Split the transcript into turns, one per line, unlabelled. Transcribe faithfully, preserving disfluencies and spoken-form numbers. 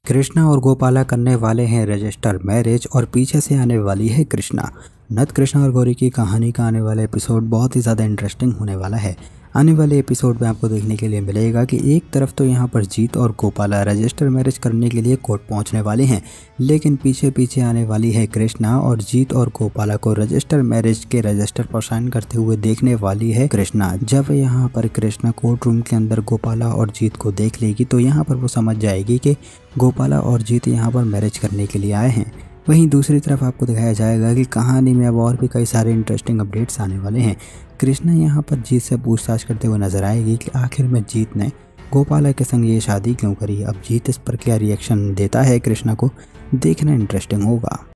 कृष्णा और गोपाला करने वाले हैं रजिस्टर मैरिज और पीछे से आने वाली है कृष्णा। नत कृष्णा और गौरी की कहानी का आने वाला एपिसोड बहुत ही ज़्यादा इंटरेस्टिंग होने वाला है। आने वाले एपिसोड में आपको देखने के लिए मिलेगा कि एक तरफ तो यहाँ पर जीत और गोपाला रजिस्टर मैरिज करने के लिए कोर्ट पहुँचने वाले हैं, लेकिन पीछे पीछे आने वाली है कृष्णा और जीत और गोपाला को रजिस्टर मैरिज के रजिस्टर पर साइन करते हुए देखने वाली है कृष्णा। जब यहाँ पर कृष्णा कोर्ट रूम के अंदर गोपाला और जीत को देख लेगी तो यहाँ पर वो समझ जाएगी कि गोपाला और जीत यहाँ पर मैरिज करने के लिए आए हैं। वहीं दूसरी तरफ आपको दिखाया जाएगा कि कहानी में अब और भी कई सारे इंटरेस्टिंग अपडेट्स आने वाले हैं। कृष्णा यहाँ पर जीत से पूछताछ करते हुए नजर आएगी कि आखिर में जीत ने गोपाला के संग ये शादी क्यों करी। अब जीत इस पर क्या रिएक्शन देता है कृष्णा को, देखना इंटरेस्टिंग होगा।